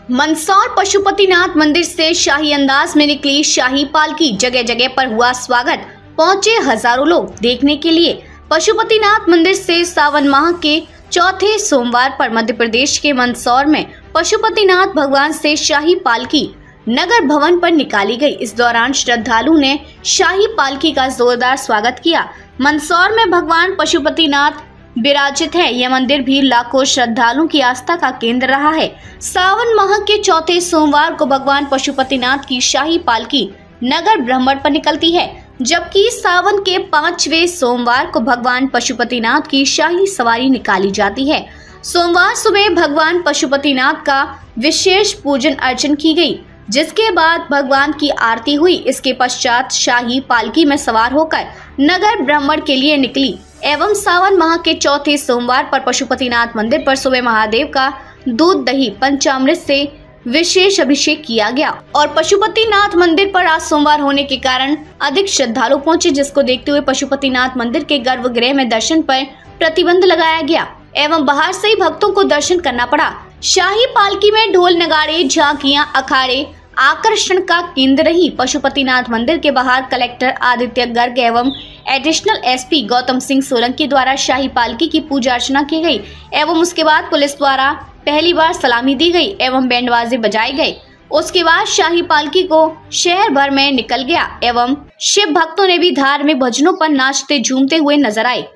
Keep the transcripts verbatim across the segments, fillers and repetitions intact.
मंदसौर पशुपतिनाथ मंदिर से शाही अंदाज में निकली शाही पालकी, जगह जगह पर हुआ स्वागत। पहुंचे हजारों लोग देखने के लिए। पशुपतिनाथ मंदिर से सावन माह के चौथे सोमवार पर मध्य प्रदेश के मंदसौर में पशुपतिनाथ भगवान से शाही पालकी नगर भवन पर निकाली गई। इस दौरान श्रद्धालु ने शाही पालकी का जोरदार स्वागत किया। मंदसौर में भगवान पशुपतिनाथ विराजित है। यह मंदिर भी लाखों श्रद्धालुओं की आस्था का केंद्र रहा है। सावन माह के चौथे सोमवार को भगवान पशुपतिनाथ की शाही पालकी नगर भ्रमण पर निकलती है, जबकि सावन के पांचवें सोमवार को भगवान पशुपतिनाथ की शाही सवारी निकाली जाती है। सोमवार सुबह भगवान पशुपतिनाथ का विशेष पूजन अर्चन की गई, जिसके बाद भगवान की आरती हुई। इसके पश्चात शाही पालकी में सवार होकर नगर भ्रमण के लिए निकली एवं सावन माह के चौथे सोमवार पर पशुपतिनाथ मंदिर पर सुबह महादेव का दूध दही पंचामृत से विशेष अभिषेक किया गया और पशुपतिनाथ मंदिर पर आज सोमवार होने के कारण अधिक श्रद्धालु पहुंचे, जिसको देखते हुए पशुपतिनाथ मंदिर के गर्भगृह में दर्शन पर प्रतिबंध लगाया गया एवं बाहर से ही भक्तों को दर्शन करना पड़ा। शाही पालकी में ढोल नगाड़े, झांकियां, अखाड़े आकर्षण का केंद्र रही। पशुपतिनाथ मंदिर के बाहर कलेक्टर आदित्य गर्ग एवं एडिशनल एसपी गौतम सिंह सोलंकी द्वारा शाही पालकी की पूजा अर्चना की गई एवं उसके बाद पुलिस द्वारा पहली बार सलामी दी गई एवं बैंडबाजे बजाए गए। उसके बाद शाही पालकी को शहर भर में निकल गया एवं शिव भक्तों ने भी धार्मिक भजनों पर नाचते झूमते हुए नजर आए।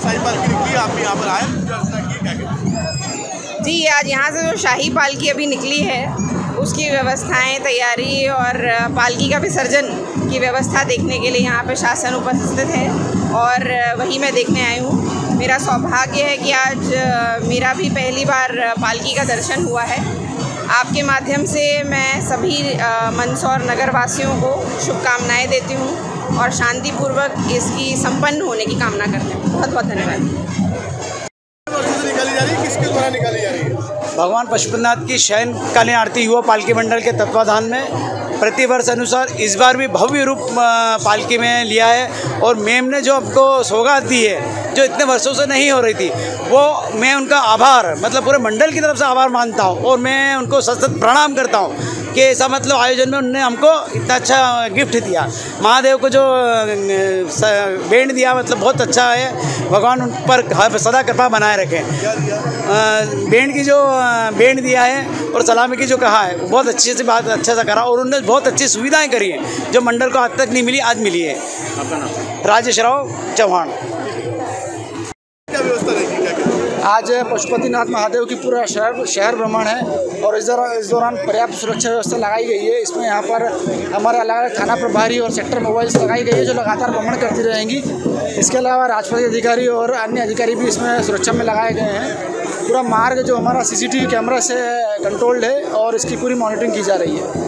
जी, आज यहाँ से जो शाही पालकी अभी निकली है उसकी व्यवस्थाएं, तैयारी और पालकी का विसर्जन की व्यवस्था देखने के लिए यहाँ पे शासन उपस्थित है और वही मैं देखने आई हूँ। मेरा सौभाग्य है कि आज मेरा भी पहली बार पालकी का दर्शन हुआ है। आपके माध्यम से मैं सभी मंदसौर नगर वासियों को शुभकामनाएं देती हूँ और शांतिपूर्वक इसकी संपन्न होने की कामना करती हूँ। बहुत बहुत धन्यवाद। किसके द्वारा निकाली जा रही है? भगवान पशुपतिनाथ की शयनकालीन आरती युवा पालकी मंडल के तत्वाधान में प्रतिवर्ष अनुसार इस बार भी भव्य रूप पालकी में लिया है और मैम ने जो आपको सौगात दी है, जो इतने वर्षों से नहीं हो रही थी, वो मैं उनका आभार मतलब पूरे मंडल की तरफ से आभार मानता हूँ और मैं उनको सत सत प्रणाम करता हूँ कि ऐसा मतलब आयोजन में उन्होंने हमको इतना अच्छा गिफ्ट दिया। महादेव को जो बैंड दिया मतलब बहुत अच्छा है। भगवान उन पर सदा कृपा बनाए रखें। बैंड की जो बैंड दिया है और सलामी की जो कहा है वो बहुत अच्छे से बात अच्छा सा करा और उन्होंने बहुत अच्छी सुविधाएं करी हैं जो मंडल को आज तक नहीं मिली, आज मिली है। आपका नाम? राजेश राव चौहान। क्या व्यवस्था रहेगी? आज पशुपतिनाथ महादेव की पूरा शहर शहर भ्रमण है और इस दौरान इस दौरान पर्याप्त सुरक्षा व्यवस्था लगाई गई है। इसमें यहाँ पर हमारे अलग अलग थाना प्रभारी और सेक्टर मोबाइल्स लगाई गई है जो लगातार भ्रमण करती रहेंगी। इसके अलावा राजपत्रित अधिकारी और अन्य अधिकारी भी इसमें सुरक्षा में लगाए गए हैं। पूरा मार्ग जो हमारा सीसीटीवी कैमरा से कंट्रोल्ड है और इसकी पूरी मॉनिटरिंग की जा रही है।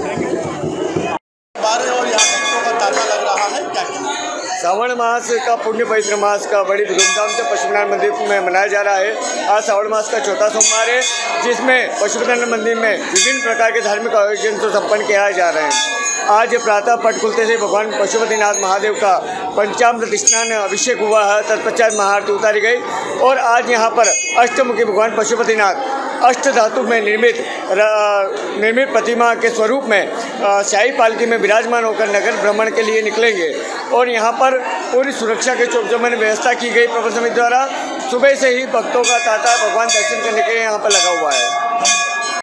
और यहाँ का ताजा लग रहा है क्या? श्रावण मास का पुण्य पवित्र मास का बड़ी धूमधाम से पशुपतिनाथ मंदिर में मनाया जा रहा है। आज श्रावण मास का चौथा सोमवार है, जिसमें पशुपतिनाथ मंदिर में विभिन्न प्रकार के धार्मिक आयोजन तो संपन्न किया जा रहे हैं। आज प्रातः पट खुलते से भगवान पशुपतिनाथ महादेव का पंचामृत स्नान अभिषेक हुआ है, तत्पश्चात महाआरती उतारी गई और आज यहाँ पर अष्टमुखी भगवान पशुपतिनाथ अष्ट धातु में निर्मित निर्मित प्रतिमा के स्वरूप में शाही पालकी में विराजमान होकर नगर भ्रमण के लिए निकलेंगे और यहाँ पर पूरी सुरक्षा के चौक चौबंद व्यवस्था की गई प्रबंध समिति द्वारा। सुबह से ही भक्तों का तांता भगवान दर्शन करने के लिए यहाँ पर लगा हुआ है।